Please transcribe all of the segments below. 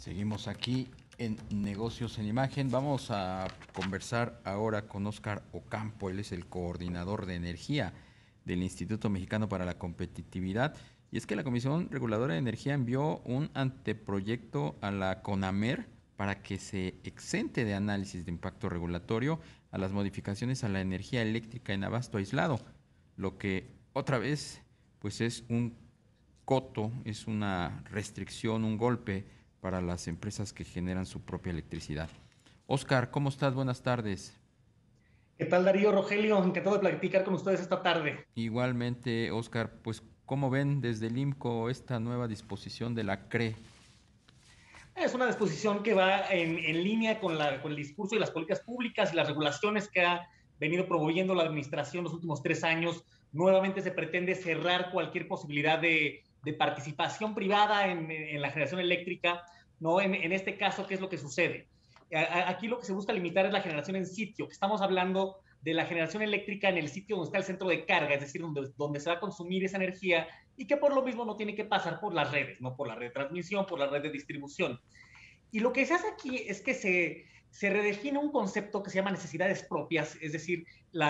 Seguimos aquí en Negocios en Imagen. Vamos a conversar ahora con Óscar Ocampo. Él es el coordinador de energía del Instituto Mexicano para la Competitividad. Y es que la Comisión Reguladora de Energía envió un anteproyecto a la CONAMER para que se exente de análisis de impacto regulatorio a las modificaciones a la energía eléctrica en abasto aislado, lo que otra vez pues es un coto, es una restricción, un golpe para las empresas que generan su propia electricidad. Oscar, ¿cómo estás? Buenas tardes. ¿Qué tal, Darío, Rogelio? Encantado de platicar con ustedes esta tarde. Igualmente, Oscar, pues ¿cómo ven desde el IMCO esta nueva disposición de la CRE? Es una disposición que va en línea con el discurso y las políticas públicas y las regulaciones que ha venido promoviendo la administración los últimos 3 años. Nuevamente se pretende cerrar cualquier posibilidad de participación privada en la generación eléctrica, ¿no? En este caso, ¿qué es lo que sucede? Aquí lo que se busca limitar es la generación en sitio, que estamos hablando de la generación eléctrica en el sitio donde está el centro de carga, es decir, donde se va a consumir esa energía y que por lo mismo no tiene que pasar por las redes, no por la red de transmisión, por la red de distribución. Y lo que se hace aquí es que se redefine un concepto que se llama necesidades propias, es decir,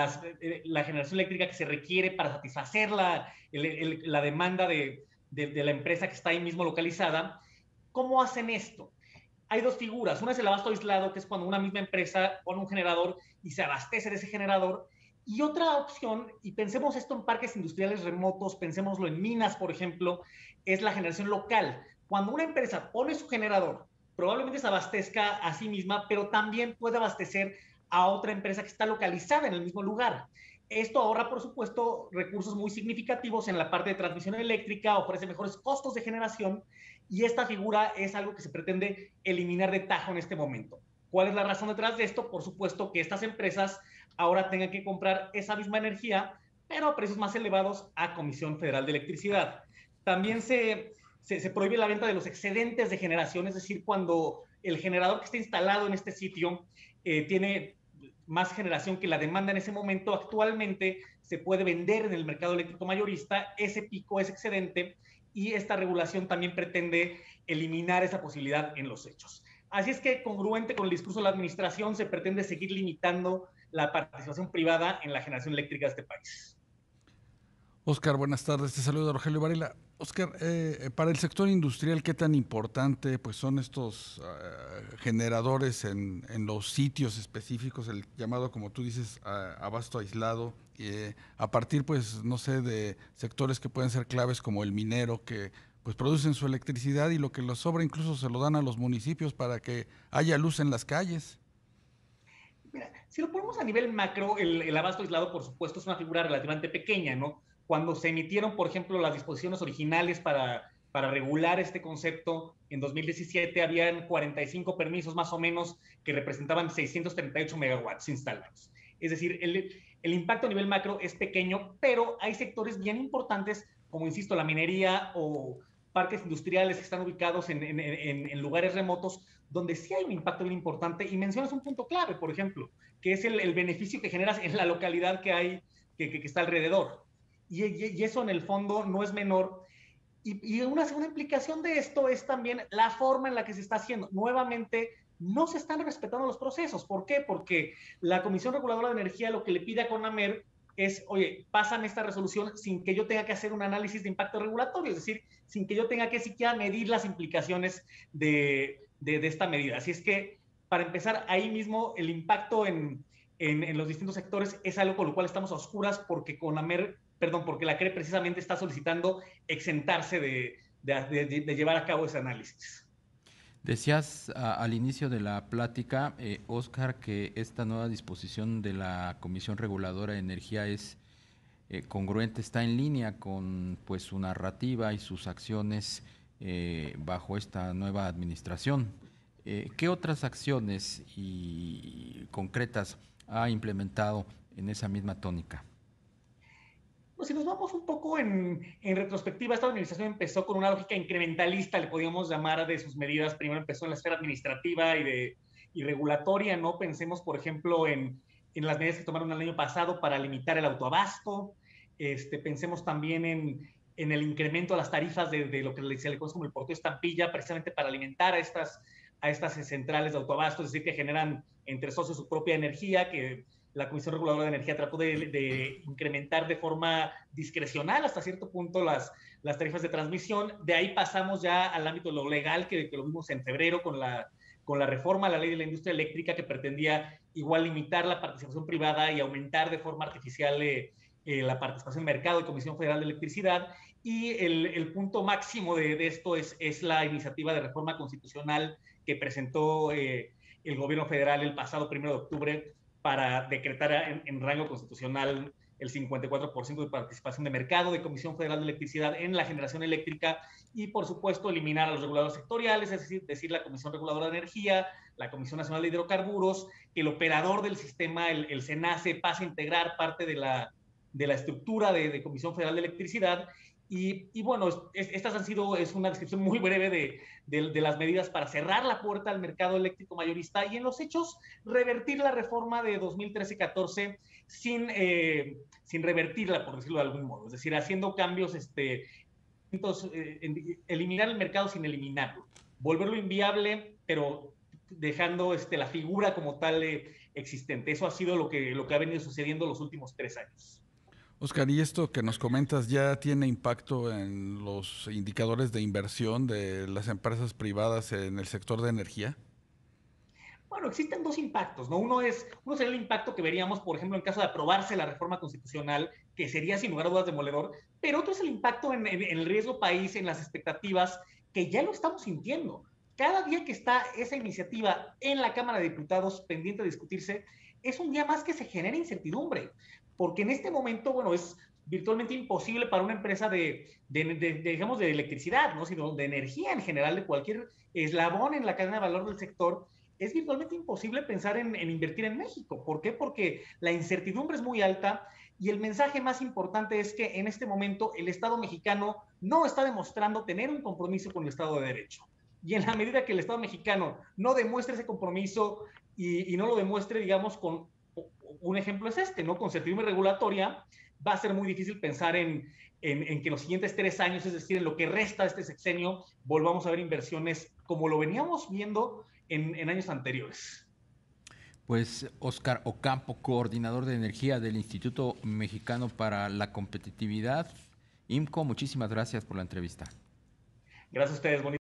la generación eléctrica que se requiere para satisfacer la demanda de la empresa que está ahí mismo localizada. ¿Cómo hacen esto? Hay dos figuras. Una es el abasto aislado, que es cuando una misma empresa pone un generador y se abastece de ese generador. Y otra opción, y pensemos esto en parques industriales remotos, pensémoslo en minas, por ejemplo, es la generación local. Cuando una empresa pone su generador, probablemente se abastezca a sí misma, pero también puede abastecer a otra empresa que está localizada en el mismo lugar. Esto ahorra, por supuesto, recursos muy significativos en la parte de transmisión eléctrica, ofrece mejores costos de generación y esta figura es algo que se pretende eliminar de tajo en este momento. ¿Cuál es la razón detrás de esto? Por supuesto que estas empresas ahora tengan que comprar esa misma energía, pero a precios más elevados a Comisión Federal de Electricidad. También se prohíbe la venta de los excedentes de generación, es decir, cuando el generador que está instalado en este sitio tiene más generación que la demanda en ese momento, actualmente se puede vender en el mercado eléctrico mayorista ese pico, ese excedente, y esta regulación también pretende eliminar esa posibilidad en los hechos. Así es que, congruente con el discurso de la administración, se pretende seguir limitando la participación privada en la generación eléctrica de este país. Oscar, buenas tardes. Te saluda Rogelio Varela. Oscar, para el sector industrial, ¿qué tan importante pues son estos generadores en los sitios específicos, el llamado, como tú dices, abasto aislado, a partir, pues, no sé, de sectores que pueden ser claves como el minero, que pues producen su electricidad y lo que les sobra incluso se lo dan a los municipios para que haya luz en las calles? Mira, si lo ponemos a nivel macro, el abasto aislado, por supuesto, es una figura relativamente pequeña, ¿no? Cuando se emitieron, por ejemplo, las disposiciones originales para regular este concepto, en 2017 habían 45 permisos más o menos que representaban 638 megawatts instalados. Es decir, el impacto a nivel macro es pequeño, pero hay sectores bien importantes, como insisto, la minería o parques industriales que están ubicados en lugares remotos, donde sí hay un impacto bien importante. Y mencionas un punto clave, por ejemplo, que es el beneficio que generas en la localidad que hay, que está alrededor. Y eso en el fondo no es menor. Y una segunda implicación de esto es también la forma en la que se está haciendo. Nuevamente, no se están respetando los procesos. ¿Por qué? Porque la Comisión Reguladora de Energía lo que le pide a CONAMER es, oye, pasan esta resolución sin que yo tenga que hacer un análisis de impacto regulatorio, es decir, sin que yo tenga que siquiera medir las implicaciones de esta medida. Así es que, para empezar, ahí mismo el impacto en los distintos sectores es algo con lo cual estamos a oscuras porque CONAMER, perdón, porque la CRE precisamente está solicitando exentarse de llevar a cabo ese análisis. Decías al inicio de la plática, Oscar, que esta nueva disposición de la Comisión Reguladora de Energía es congruente, está en línea con pues su narrativa y sus acciones bajo esta nueva administración. ¿Qué otras acciones y concretas ha implementado en esa misma tónica? Pues si nos vamos un poco en retrospectiva, esta administración empezó con una lógica incrementalista, le podíamos llamar, de sus medidas. Primero empezó en la esfera administrativa y regulatoria, ¿no? Pensemos, por ejemplo, en las medidas que tomaron el año pasado para limitar el autoabasto. Pensemos también en el incremento a las tarifas de lo que se le conoce como el porteo estampilla, precisamente para alimentar a estas centrales de autoabasto, es decir, que generan entre socios su propia energía, que la Comisión Reguladora de Energía trató de incrementar de forma discrecional hasta cierto punto las tarifas de transmisión. De ahí pasamos ya al ámbito de lo legal, que lo vimos en febrero con la reforma a la ley de la industria eléctrica, que pretendía igual limitar la participación privada y aumentar de forma artificial la participación en mercado y Comisión Federal de Electricidad. Y el punto máximo de esto es la iniciativa de reforma constitucional que presentó el gobierno federal el pasado 1 de octubre para decretar en rango constitucional el 54% de participación de mercado de Comisión Federal de Electricidad en la generación eléctrica y, por supuesto, eliminar a los reguladores sectoriales, es decir, la Comisión Reguladora de Energía, la Comisión Nacional de Hidrocarburos, que el operador del sistema, el SENACE, pase a integrar parte de la estructura de Comisión Federal de Electricidad. Y bueno, estas han sido, es una descripción muy breve de las medidas para cerrar la puerta al mercado eléctrico mayorista y en los hechos revertir la reforma de 2013-14 sin revertirla, por decirlo de algún modo. Es decir, haciendo cambios, eliminar el mercado sin eliminarlo. Volverlo inviable, pero dejando la figura como tal existente. Eso ha sido lo que ha venido sucediendo los últimos 3 años. Oscar, ¿y esto que nos comentas ya tiene impacto en los indicadores de inversión de las empresas privadas en el sector de energía? Bueno, existen 2 impactos, ¿no? Uno sería el impacto que veríamos, por ejemplo, en caso de aprobarse la reforma constitucional, que sería sin lugar a dudas demoledor, pero otro es el impacto en el riesgo país, en las expectativas, que ya lo estamos sintiendo. Cada día que está esa iniciativa en la Cámara de Diputados pendiente de discutirse, es un día más que se genera incertidumbre, porque en este momento, bueno, es virtualmente imposible para una empresa digamos, de electricidad, ¿no? Sino de energía en general, de cualquier eslabón en la cadena de valor del sector, es virtualmente imposible pensar en invertir en México. ¿Por qué? Porque la incertidumbre es muy alta y el mensaje más importante es que en este momento el Estado mexicano no está demostrando tener un compromiso con el Estado de Derecho. Y en la medida que el Estado mexicano no demuestre ese compromiso y no lo demuestre, digamos, con un ejemplo es ¿no? Con certidumbre regulatoria, va a ser muy difícil pensar en que los siguientes 3 años, es decir, en lo que resta de este sexenio, volvamos a ver inversiones como lo veníamos viendo en años anteriores. Pues Óscar Ocampo, coordinador de energía del Instituto Mexicano para la Competitividad, IMCO, muchísimas gracias por la entrevista. Gracias a ustedes, bonito.